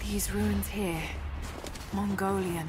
These ruins here, Mongolian.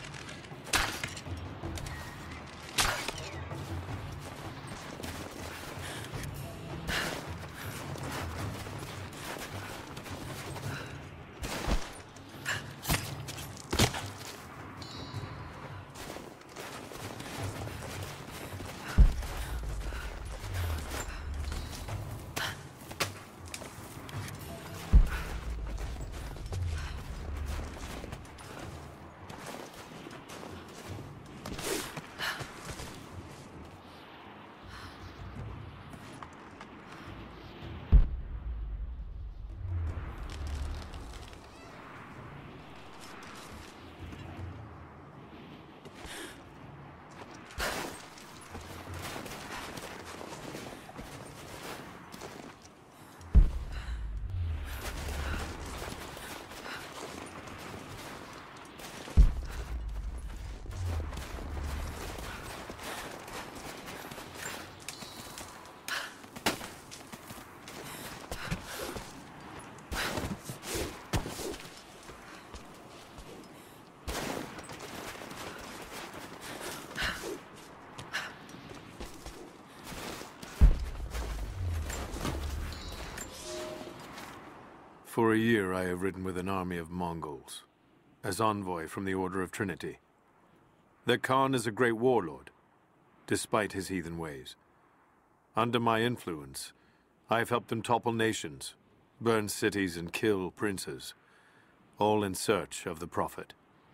For a year I have ridden with an army of Mongols, as envoy from the Order of Trinity. Their Khan is a great warlord, despite his heathen ways. Under my influence, I have helped them topple nations, burn cities and kill princes, all in search of the Prophet.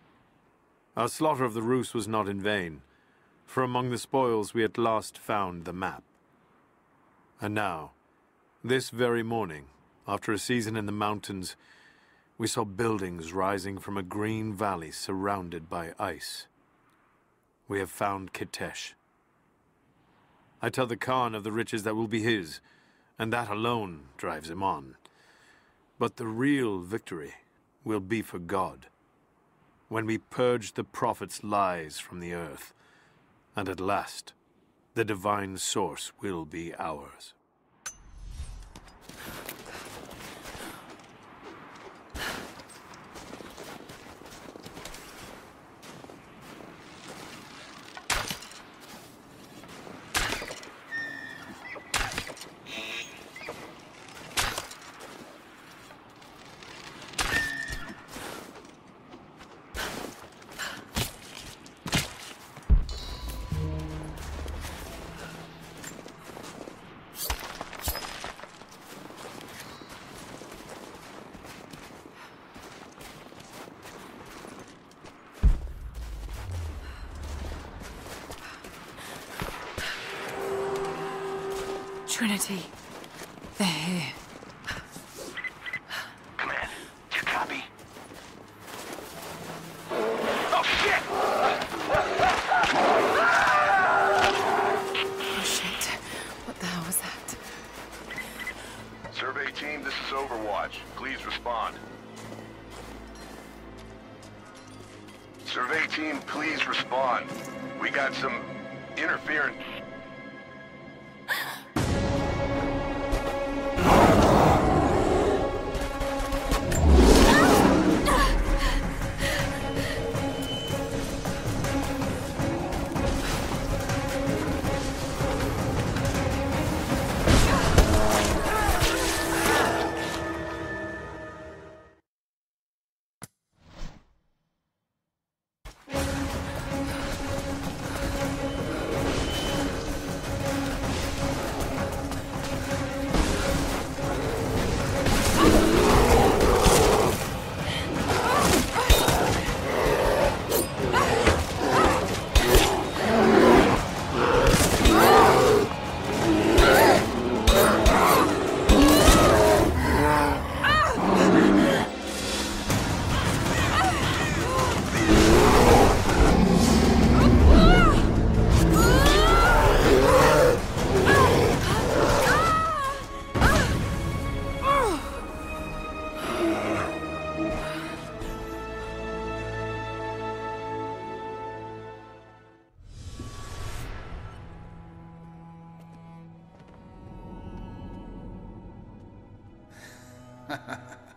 Our slaughter of the Rus was not in vain, for among the spoils we at last found the map. And now, this very morning, after a season in the mountains, we saw buildings rising from a green valley surrounded by ice. We have found Kitesh. I tell the Khan of the riches that will be his, and that alone drives him on. But the real victory will be for God, when we purge the Prophet's lies from the earth, and at last, the divine source will be ours. Trinity. They're here. Command, do you copy? Oh, shit! Oh shit. What the hell was that? Survey team, this is Overwatch. Please respond. Survey team, please respond. We got some interference.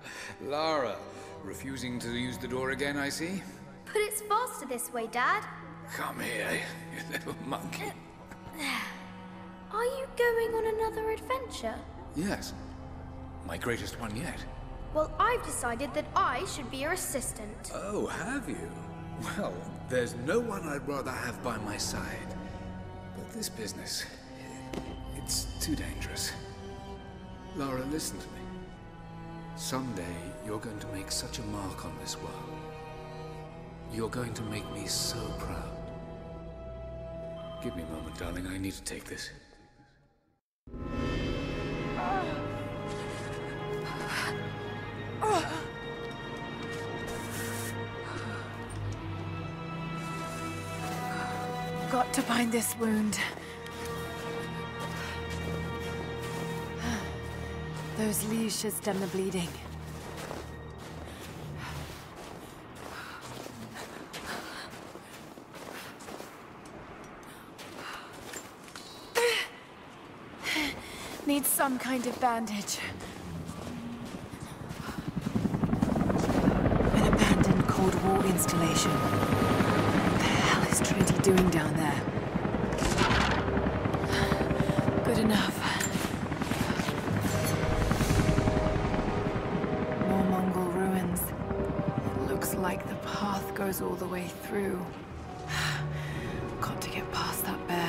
Lara, refusing to use the door again, I see? But it's faster this way, Dad. Come here, you little monkey. Are you going on another adventure? Yes. My greatest one yet. Well, I've decided that I should be your assistant. Oh, have you? Well, there's no one I'd rather have by my side. But this business, it's too dangerous. Lara, listen to me. Someday, you're going to make such a mark on this world. You're going to make me so proud. Give me a moment, darling. I need to take this. Got to bind this wound. Those leaves should stem the bleeding. Need some kind of bandage. An abandoned Cold War installation. What the hell is Trinity doing down there? Good enough. More Mongol ruins. It looks like the path goes all the way through. Got to get past that bear.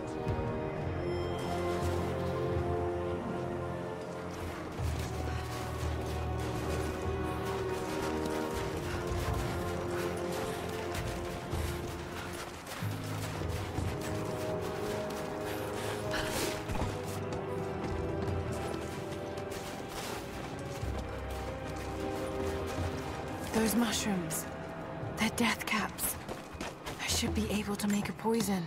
Those mushrooms, they're death caps. I should be able to make a poison.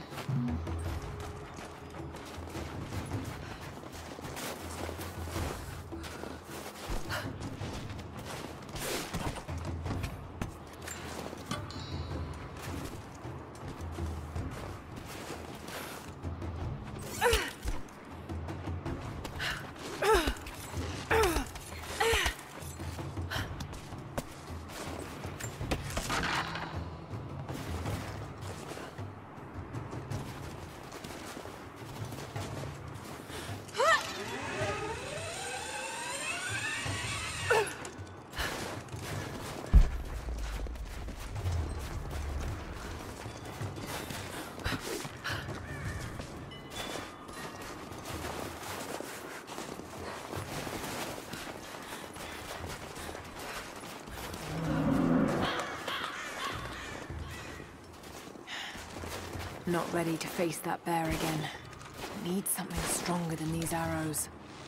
Not ready to face that bear again. Need something stronger than these arrows.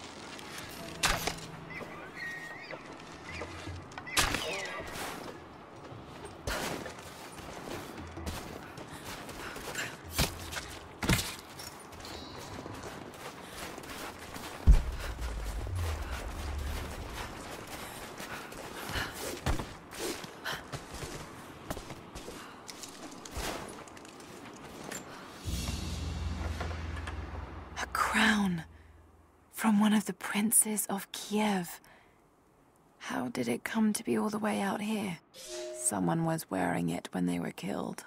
Crown from one of the princes of Kiev. How did it come to be all the way out here? Someone was wearing it when they were killed.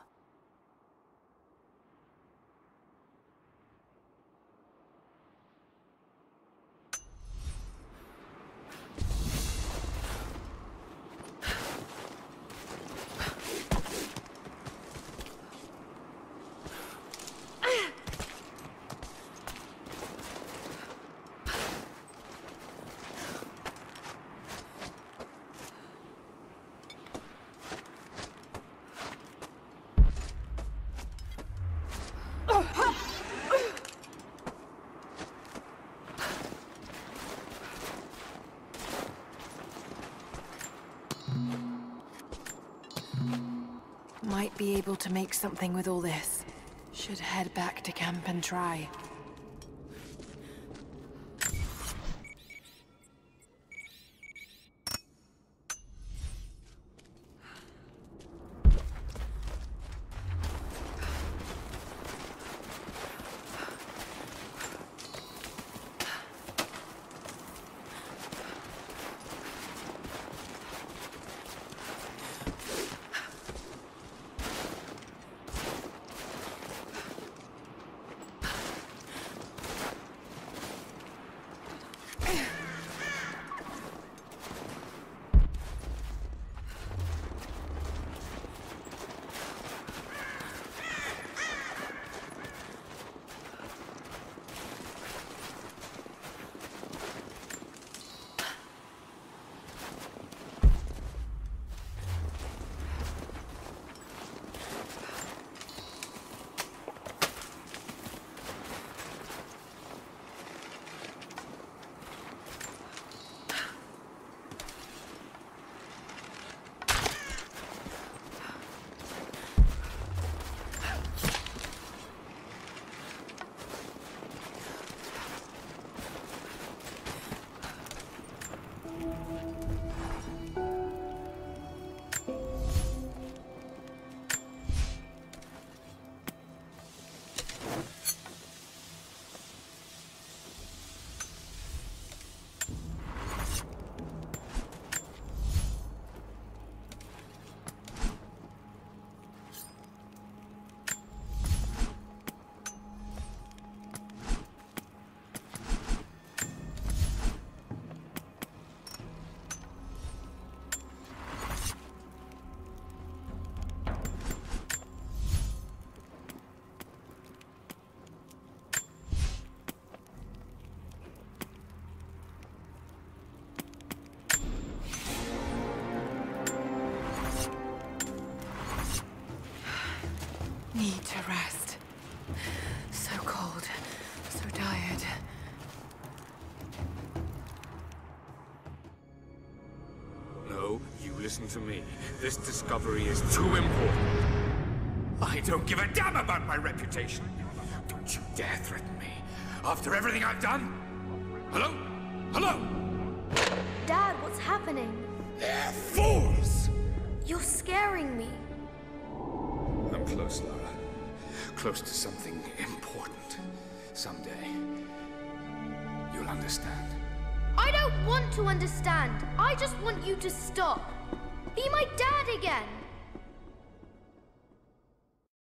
Might be able to make something with all this. Should head back to camp and try. Need to rest. So cold, so tired. No, you listen to me. This discovery is too important. I don't give a damn about my reputation. Don't you dare threaten me. After everything I've done? Hello? Hello? Dad, what's happening? They're fools! You're scaring me. I'm close, Lara. Close to something important. Someday, you'll understand. I don't want to understand. I just want you to stop. Be my dad again.